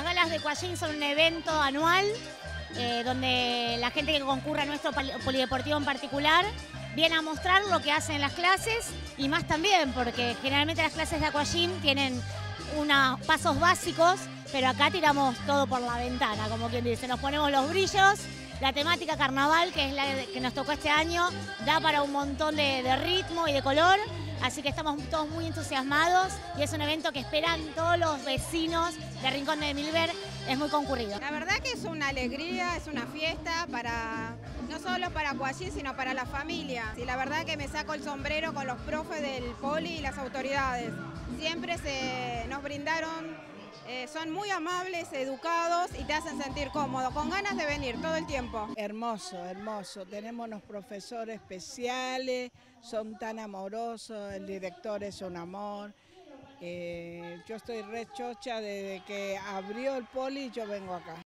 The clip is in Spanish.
galas de Quallín son un evento anual donde la gente que concurre a nuestro polideportivo en particular viene a mostrar lo que hacen las clases y más también, porque generalmente las clases de aquagym tienen unos pasos básicos, pero acá tiramos todo por la ventana, como quien dice. Nos ponemos los brillos, la temática carnaval, que es la que nos tocó este año, da para un montón de ritmo y de color, así que estamos todos muy entusiasmados y es un evento que esperan todos los vecinos de Rincón de Milver, es muy concurrido. La verdad que es una alegría, es una fiesta para no solo para Quallín, sino para la familia. Y la verdad que me saco el sombrero con los profes del poli y las autoridades. Siempre nos brindaron, son muy amables, educados y te hacen sentir cómodo, con ganas de venir todo el tiempo. Hermoso, hermoso. Tenemos unos profesores especiales, son tan amorosos, el director es un amor. Yo estoy re chocha desde que abrió el poli, yo vengo acá.